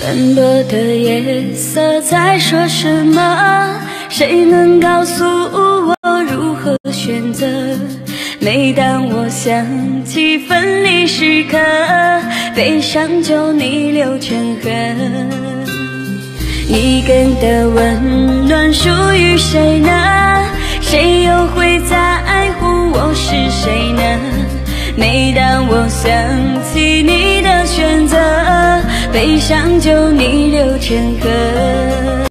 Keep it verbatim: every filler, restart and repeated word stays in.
斑驳的夜色在说什么？谁能告诉我如何选择？每当我想起分离时刻，悲伤就逆流成河。一个人的温暖属于谁呢？谁又会在乎我是谁呢？每当我想起你的选择，悲伤就逆流成河。